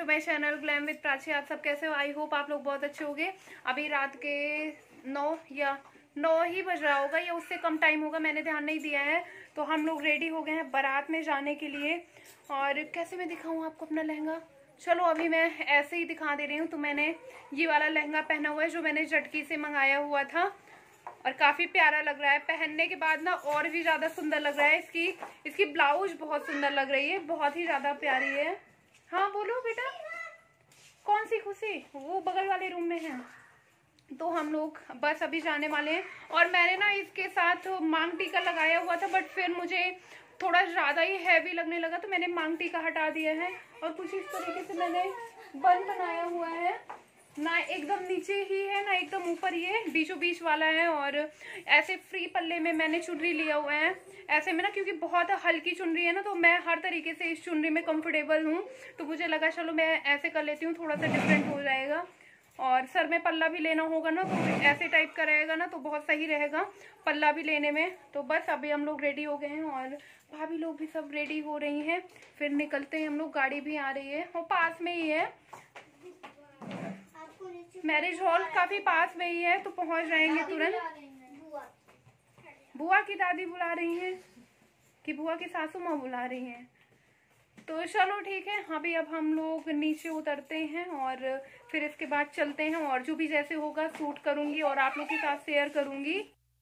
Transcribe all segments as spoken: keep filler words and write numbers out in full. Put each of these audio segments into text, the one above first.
To my channel glam with Prachi. आप सब कैसे हो? आई होप आप लोग बहुत अच्छे होंगे। अभी रात के नौ या नौ ही बज रहा होगा या उससे कम टाइम होगा, मैंने ध्यान नहीं दिया है। तो हम लोग रेडी हो गए हैं बारात में जाने के लिए। और कैसे मैं दिखाऊं आपको अपना लहंगा? चलो अभी मैं ऐसे ही दिखा दे रही हूँ। तो मैंने ये वाला लहंगा पहना हुआ है जो मैंने झटकी से मंगाया हुआ था और काफ़ी प्यारा लग रहा है। पहनने के बाद ना और भी ज़्यादा सुंदर लग रहा है। इसकी इसकी ब्लाउज बहुत सुंदर लग रही है, बहुत ही ज़्यादा प्यारी है। हाँ बोलो बेटा, कौन सी खुशी? वो बगल वाले रूम में है। तो हम लोग बस अभी जाने वाले हैं। और मैंने ना इसके साथ मांग टीका लगाया हुआ था, बट फिर मुझे थोड़ा ज़्यादा ही हैवी लगने लगा तो मैंने मांग टीका हटा दिया है। और कुछ इस तरीके से मैंने बन बनाया हुआ है, ना एकदम नीचे ही है ना एकदम ऊपर, ये बीचों बीच वाला है। और ऐसे फ्री पल्ले में मैंने चुनरी लिया हुआ है ऐसे में ना, क्योंकि बहुत हल्की चुनरी है ना, तो मैं हर तरीके से इस चुनरी में कंफर्टेबल हूँ। तो मुझे लगा चलो मैं ऐसे कर लेती हूँ, थोड़ा सा डिफरेंट हो जाएगा। और सर में पल्ला भी लेना होगा ना, तो ऐसे टाइप का रहेगा ना तो बहुत सही रहेगा पल्ला भी लेने में। तो बस अभी हम लोग रेडी हो गए हैं और भाभी लोग भी सब रेडी हो रही हैं। फिर निकलते हैं हम लोग, गाड़ी भी आ रही है और पास में ही है मैरिज हॉल, काफी पास में ही है, तो पहुंच जाएंगे तुरंत। बुआ की दादी बुला रही हैं कि बुआ की सासू माँ बुला रही हैं? तो चलो ठीक है, अभी अब हम लोग नीचे उतरते हैं और फिर इसके बाद चलते हैं। और जो भी जैसे होगा शूट करूंगी और आप लोग के साथ शेयर करूंगी।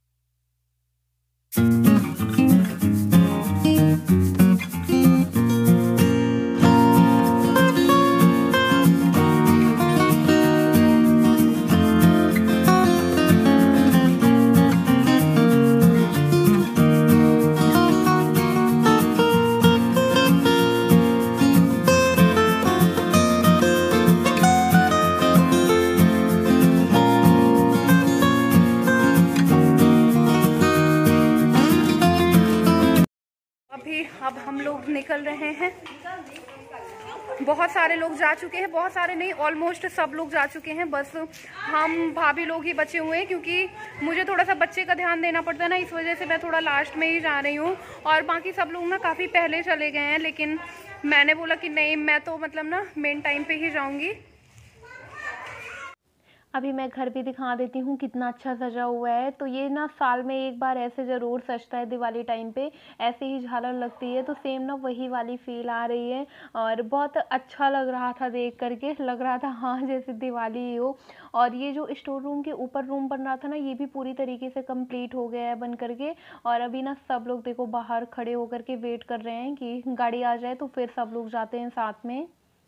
अब हम लोग निकल रहे हैं। बहुत सारे लोग जा चुके हैं, बहुत सारे नहीं, ऑलमोस्ट सब लोग जा चुके हैं। बस हम भाभी लोग ही बचे हुए हैं, क्योंकि मुझे थोड़ा सा बच्चे का ध्यान देना पड़ता है ना, इस वजह से मैं थोड़ा लास्ट में ही जा रही हूँ। और बाकी सब लोग ना काफ़ी पहले चले गए हैं, लेकिन मैंने बोला कि नहीं, मैं तो मतलब ना मेन टाइम पे ही जाऊँगी। अभी मैं घर भी दिखा देती हूँ कितना अच्छा सजा हुआ है। तो ये ना साल में एक बार ऐसे ज़रूर सजता है दिवाली टाइम पे, ऐसे ही झालर लगती है। तो सेम ना वही वाली फील आ रही है और बहुत अच्छा लग रहा था देख करके, लग रहा था हाँ जैसे दिवाली ही हो। और ये जो स्टोर रूम के ऊपर रूम बन रहा था ना, ये भी पूरी तरीके से कंप्लीट हो गया है बन करके। और अभी ना सब लोग देखो बाहर खड़े होकर के वेट कर रहे हैं कि गाड़ी आ जाए तो फिर सब लोग जाते हैं साथ में।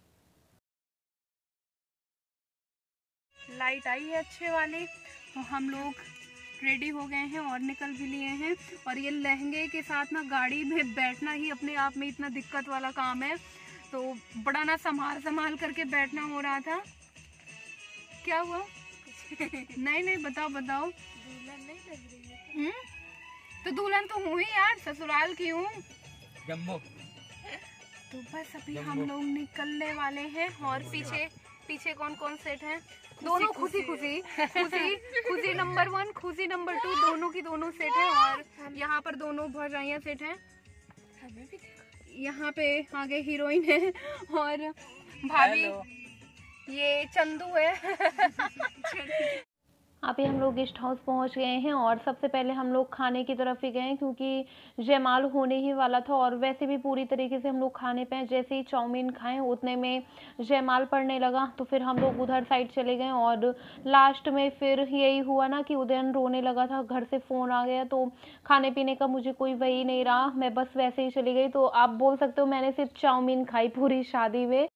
लाइट आई है अच्छे वाली, तो हम लोग रेडी हो गए हैं और निकल भी लिए हैं। और ये लहंगे के साथ ना गाड़ी में बैठना ही अपने आप में इतना दिक्कत वाला काम है, तो बड़ा ना संभाल संभाल करके बैठना हो रहा था। क्या हुआ? नहीं नहीं बताओ बताओ। दुल्हन नहीं लग रही है? हम्म, तो दुल्हन तो हूँ ही यार, ससुराल की हूँ। जम्बो। तो बस अभी हम लोग निकलने वाले हैं। और पीछे पीछे कौन कौन सेट है? दोनों खुशी Khushi Khushi Khushi number one, Khushi number two, दोनों की दोनों सेट है। और यहाँ पर दोनों भौजाइयाँ सेट हैं। यहाँ पे आगे हीरोइन है और भाभी, ये चंदू है। अभी हम लोग गेस्ट हाउस पहुंच गए हैं और सबसे पहले हम लोग खाने की तरफ ही गए, क्योंकि जयमाल होने ही वाला था। और वैसे भी पूरी तरीके से हम लोग खाने पे, जैसे ही चाउमीन खाएं उतने में जयमाल पड़ने लगा, तो फिर हम लोग उधर साइड चले गए। और लास्ट में फिर यही हुआ ना कि उदयन रोने लगा था, घर से फ़ोन आ गया, तो खाने पीने का मुझे कोई वही नहीं रहा, मैं बस वैसे ही चली गई। तो आप बोल सकते हो मैंने सिर्फ चाउमीन खाई पूरी शादी में।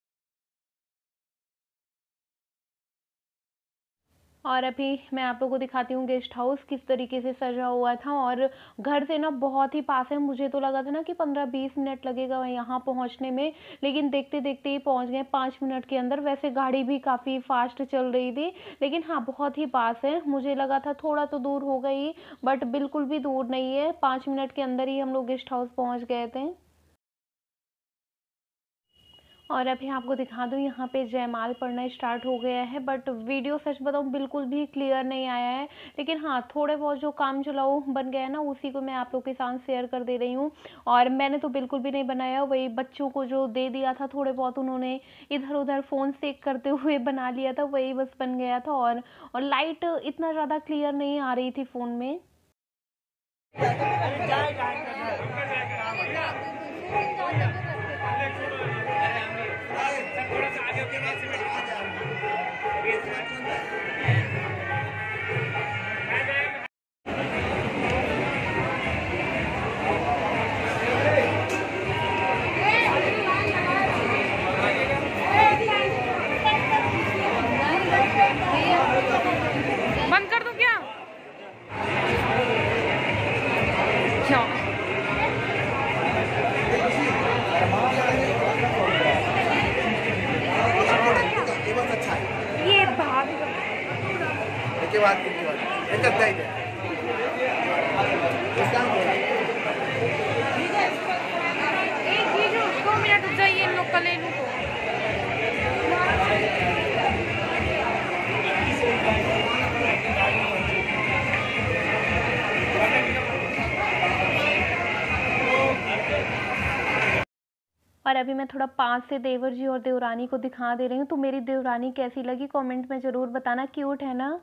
और अभी मैं आप लोगों को दिखाती हूँ गेस्ट हाउस किस तरीके से सजा हुआ था। और घर से ना बहुत ही पास है, मुझे तो लगा था ना कि पंद्रह बीस मिनट लगेगा यहाँ पहुँचने में, लेकिन देखते देखते ही पहुँच गए पाँच मिनट के अंदर। वैसे गाड़ी भी काफ़ी फास्ट चल रही थी, लेकिन हाँ बहुत ही पास है। मुझे लगा था थोड़ा तो दूर हो गई, बट बिल्कुल भी दूर नहीं है, पाँच मिनट के अंदर ही हम लोग गेस्ट हाउस पहुँच गए थे। और अभी आपको दिखा दूँ यहाँ पे जयमाल पढ़ना स्टार्ट हो गया है, बट वीडियो सच बताऊँ बिल्कुल भी क्लियर नहीं आया है। लेकिन हाँ, थोड़े बहुत जो काम चलाऊ बन गया है ना, उसी को मैं आप लोग के साथ शेयर कर दे रही हूँ। और मैंने तो बिल्कुल भी नहीं बनाया, वही बच्चों को जो दे दिया था थोड़े बहुत उन्होंने इधर उधर फ़ोन से करते हुए बना लिया था, वही बस बन गया था। और और लाइट इतना ज़्यादा क्लियर नहीं आ रही थी फ़ोन में। बंद कर दूं क्या? क्या? ये बहुत अच्छा है। ये भाग के बाद के बाद एक करता ही है इसका एक ये जो दो मिनट रुक जाइए, इन लोग का ले लूं। और अभी मैं थोड़ा पास से देवर जी और देवरानी को दिखा दे रही हूँ। तो मेरी देवरानी कैसी लगी कमेंट में ज़रूर बताना, क्यूट है ना।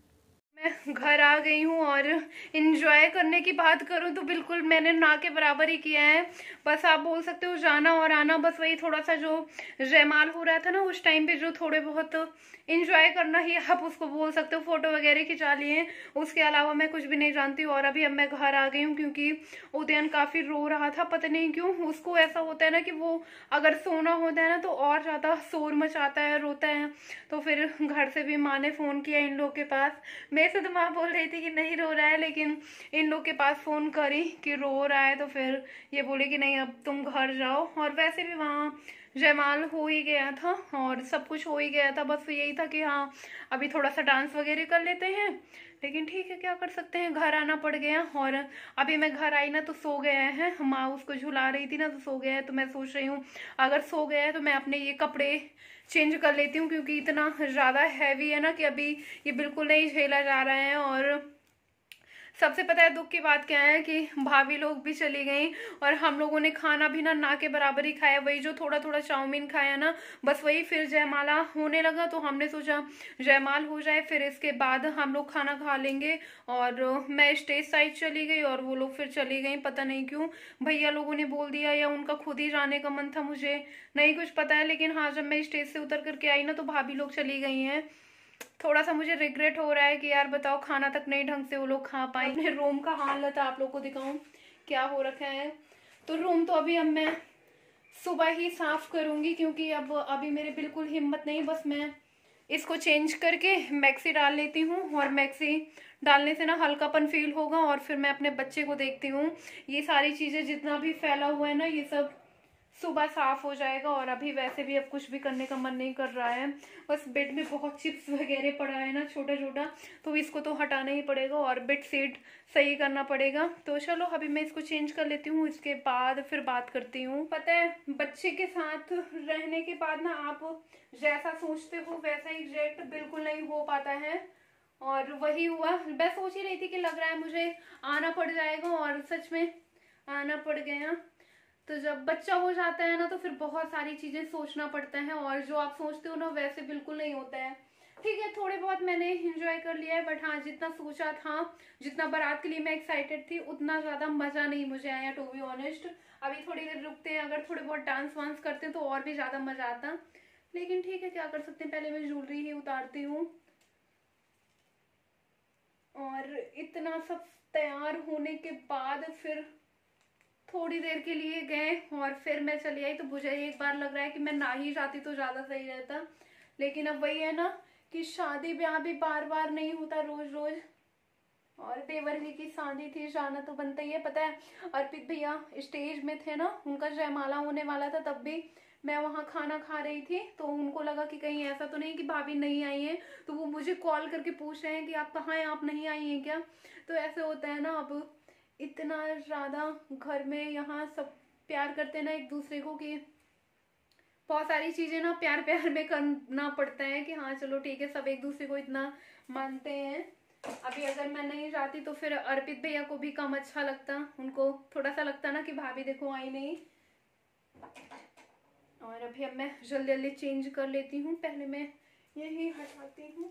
मैं घर आ गई हूँ और इंजॉय करने की बात करूँ तो बिल्कुल मैंने ना के बराबर ही किया है। बस आप बोल सकते हो जाना और आना, बस वही थोड़ा सा जो जयमाल हो रहा था ना उस टाइम पे जो थोड़े बहुत इंजॉय करना ही आप उसको बोल सकते हो, फोटो वगैरह खिंचा लिए। उसके अलावा मैं कुछ भी नहीं जानती हूँ। और अभी अब मैं घर आ गई हूँ क्योंकि उदयन काफ़ी रो रहा था, पता नहीं क्यों। उसको ऐसा होता है ना कि वो अगर सोना होता है ना तो और ज़्यादा शोर मचाता है, रोता है। तो फिर घर से भी माँ ने फ़ोन किया इन लोग के पास। मैं से तो माँ बोल रही थी कि नहीं रो रहा है, लेकिन इन लोग के पास फ़ोन करी कि रो रहा है, तो फिर ये बोले कि नहीं अब तुम घर जाओ। और वैसे भी वहाँ जयमाल हो ही गया था और सब कुछ हो ही गया था, बस यही था कि हाँ अभी थोड़ा सा डांस वगैरह कर लेते हैं। लेकिन ठीक है, क्या कर सकते हैं, घर आना पड़ गया। और अभी मैं घर आई ना तो सो गया है, माँ उसको झुला रही थी ना तो सो गया है। तो मैं सोच रही हूँ अगर सो गया है तो मैं अपने ये कपड़े चेंज कर लेती हूँ, क्योंकि इतना ज़्यादा हैवी है ना कि अभी ये बिल्कुल नहीं झेला जा रहा है। और सबसे पता है दुख की बात क्या है कि भाभी लोग भी चली गई और हम लोगों ने खाना भी ना ना के बराबर ही खाया। वही जो थोड़ा थोड़ा चाउमीन खाया ना, बस वही। फिर जयमाला होने लगा तो हमने सोचा जयमाल हो जाए, फिर इसके बाद हम लोग खाना खा लेंगे। और मैं स्टेज साइड चली गई और वो लोग फिर चली गई, पता नहीं क्यों। भैया लोगों ने बोल दिया या उनका खुद ही जाने का मन था, मुझे नहीं कुछ पता है। लेकिन हाँ, जब मैं स्टेज से उतर करके आई ना तो भाभी लोग चली गई हैं। थोड़ा सा मुझे रिग्रेट हो रहा है कि यार बताओ, खाना तक नहीं ढंग से वो लोग खा पाए। अपने रूम का हालत आप लोग को दिखाऊं क्या हो रखा है। तो रूम तो अभी अब मैं सुबह ही साफ करूंगी, क्योंकि अब अभी मेरे बिल्कुल हिम्मत नहीं। बस मैं इसको चेंज करके मैक्सी डाल लेती हूँ, और मैक्सी डालने से ना हल्कापन फील होगा। और फिर मैं अपने बच्चे को देखती हूँ, ये सारी चीजें जितना भी फैला हुआ है ना ये सब सुबह साफ हो जाएगा। और अभी वैसे भी अब कुछ भी करने का मन नहीं कर रहा है। बस बेड में बहुत चिप्स वगैरह पड़ा है ना छोटा छोटा, तो इसको तो हटाना ही पड़ेगा और बेड शीट सही करना पड़ेगा। तो चलो अभी मैं इसको चेंज कर लेती हूँ, इसके बाद फिर बात करती हूँ। पता है बच्चे के साथ रहने के बाद ना आप जैसा सोचते हो वैसा एग्जैक्ट बिल्कुल नहीं हो पाता है। और वही हुआ, मैं सोच ही रही थी कि लग रहा है मुझे आना पड़ जाएगा, और सच में आना पड़ गया। तो जब बच्चा हो जाता है ना तो फिर बहुत सारी चीजें सोचना पड़ता है, और जो आप सोचते हो ना वैसे बिल्कुल नहीं होता है। ठीक है, थोड़े बहुत मैंने एंजॉय कर लिया है, बट हाँ जितना सोचा था, जितना बारात के लिए मैं एक्साइटेड थी, उतना ज्यादा मजा नहीं मुझे आया टू बी ऑनेस्ट। अभी थोड़ी देर रुकते हैं, अगर थोड़े बहुत डांस वांस करते हैं तो और भी ज्यादा मजा आता। लेकिन ठीक है, क्या कर सकते हैं। पहले मैं ज्वेलरी ही उतारती हूँ। और इतना सब तैयार होने के बाद फिर थोड़ी देर के लिए गए और फिर मैं चली आई। तो मुझे एक बार लग रहा है कि मैं ना ही जाती तो ज्यादा सही रहता। लेकिन अब वही है ना कि शादी ब्याह भी बार बार नहीं होता रोज रोज। और देवर जी की शादी थी, जाना तो बनता ही है। पता है अर्पित भैया स्टेज में थे ना, उनका जयमाला होने वाला था, तब भी मैं वहां खाना खा रही थी। तो उनको लगा कि कहीं ऐसा तो नहीं कि भाभी नहीं आई है, तो वो मुझे कॉल करके पूछ रहे हैं कि आप कहाँ हैं, आप नहीं आई हैं क्या। तो ऐसे होता है ना, अब इतना ज्यादा घर में यहाँ सब प्यार करते हैं ना एक दूसरे को कि बहुत सारी चीजें ना प्यार प्यार में करना पड़ता है कि हाँ चलो ठीक है, सब एक दूसरे को इतना मानते हैं। अभी अगर मैं नहीं जाती तो फिर अर्पित भैया को भी कम अच्छा लगता, उनको थोड़ा सा लगता ना कि भाभी देखो आई नहीं। और अभी अब मैं जल्दी जल्दी चेंज कर लेती हूँ, पहले मैं यही हटाती हूँ।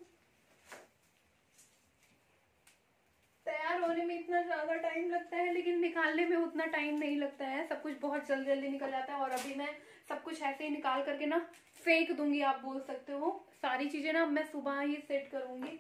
तैयार होने में इतना ज्यादा टाइम लगता है लेकिन निकालने में उतना टाइम नहीं लगता है, सब कुछ बहुत जल्दी जल्दी निकल जाता है। और अभी मैं सब कुछ ऐसे ही निकाल करके ना फेंक दूंगी, आप बोल सकते हो। सारी चीजें ना मैं सुबह ही सेट करूंगी।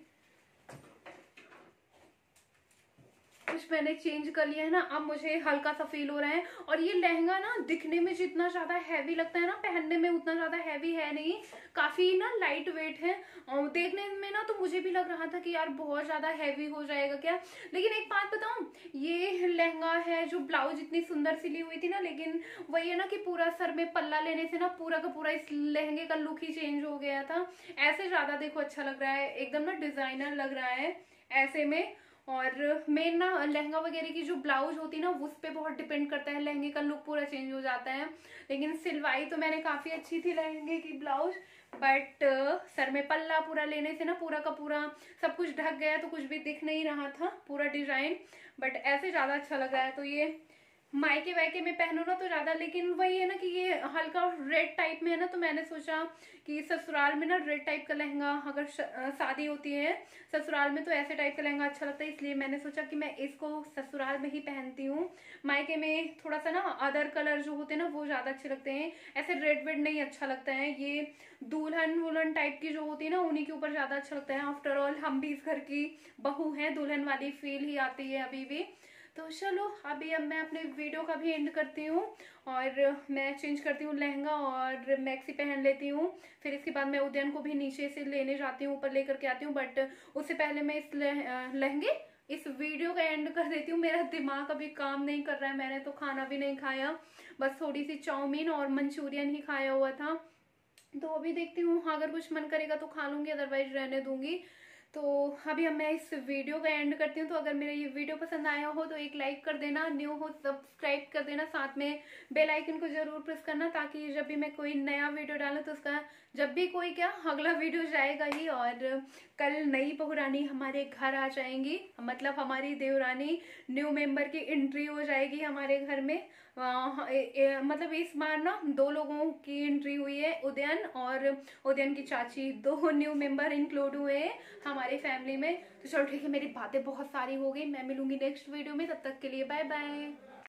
कुछ मैंने चेंज कर लिया है ना, अब मुझे हल्का सा फील हो रहा है। और ये लहंगा ना दिखने में जितना ज्यादा हैवी लगता है ना, पहनने में उतना ज्यादा हैवी है नहीं, काफी ना लाइट वेट है। और देखने में ना तो मुझे भी लग रहा था कि यार बहुत ज्यादा हैवी हो जाएगा क्या, लेकिन एक बात बताऊं, ये लहंगा है जो ब्लाउज इतनी सुंदर सिली हुई थी ना, लेकिन वही है ना कि पूरा सर में पल्ला लेने से ना पूरा का पूरा इस लहंगे का लुक ही चेंज हो गया था। ऐसे ज्यादा देखो अच्छा लग रहा है, एकदम ना डिजाइनर लग रहा है ऐसे में। और मेन ना लहंगा वगैरह की जो ब्लाउज होती है ना उस पे बहुत डिपेंड करता है, लहंगे का लुक पूरा चेंज हो जाता है। लेकिन सिलवाई तो मैंने काफी अच्छी थी लहंगे की ब्लाउज, बट सर में पल्ला पूरा लेने से ना पूरा का पूरा सब कुछ ढक गया, तो कुछ भी दिख नहीं रहा था पूरा डिजाइन। बट ऐसे ज्यादा अच्छा लग रहा है। तो ये मायके वायके में पहनो ना तो ज्यादा, लेकिन वही है ना कि ये हल्का रेड टाइप में है ना, तो मैंने सोचा कि ससुराल में ना रेड टाइप का लहंगा, अगर शादी होती है ससुराल में तो ऐसे टाइप का लहंगा अच्छा लगता है, इसलिए मैंने सोचा कि मैं इसको ससुराल में ही पहनती हूँ। मायके में थोड़ा सा ना अदर कलर जो होते हैं ना वो ज्यादा अच्छे लगते हैं, ऐसे रेड वेड नहीं अच्छा लगता है। ये दुल्हन वुल्हन टाइप की जो होती है ना उन्हीं के ऊपर ज्यादा अच्छा लगता है। आफ्टर ऑल हम भी इस घर की बहू हैं, दुल्हन वाली फील ही आती है अभी भी। तो चलो अभी अब मैं अपने वीडियो का भी एंड करती हूँ, और मैं चेंज करती हूँ लहंगा और मैक्सी पहन लेती हूँ। फिर इसके बाद मैं उद्यान को भी नीचे से लेने जाती हूँ, ऊपर लेकर के आती हूँ। बट उससे पहले मैं इस लहंगे इस वीडियो का एंड कर देती हूँ। मेरा दिमाग अभी काम नहीं कर रहा है, मैंने तो खाना भी नहीं खाया, बस थोड़ी सी चाउमीन और मंचूरियन ही खाया हुआ था। तो अभी देखती हूँ, अगर कुछ मन करेगा तो खा लूंगी, अदरवाइज रहने दूंगी। तो अभी अब मैं इस वीडियो का एंड करती हूँ। तो अगर मेरा ये वीडियो पसंद आया हो तो एक लाइक कर देना, न्यू हो सब्सक्राइब कर देना, साथ में बेल आइकन को जरूर प्रेस करना, ताकि जब भी मैं कोई नया वीडियो डालूँ तो उसका जब भी कोई क्या अगला वीडियो जाएगा ही। और कल नई बहुरानी हमारे घर आ जाएंगी, मतलब हमारी देवरानी न्यू मेंबर की एंट्री हो जाएगी हमारे घर में। आ, ए, ए, मतलब इस बार ना दो लोगों की एंट्री हुई है, उदयन और उदयन की चाची, दो न्यू मेंबर इंक्लूड हुए हैं हमारी फैमिली में। तो चलो ठीक है, मेरी बातें बहुत सारी हो गई, मैं मिलूंगी नेक्स्ट वीडियो में, तब तक के लिए बाय बाय।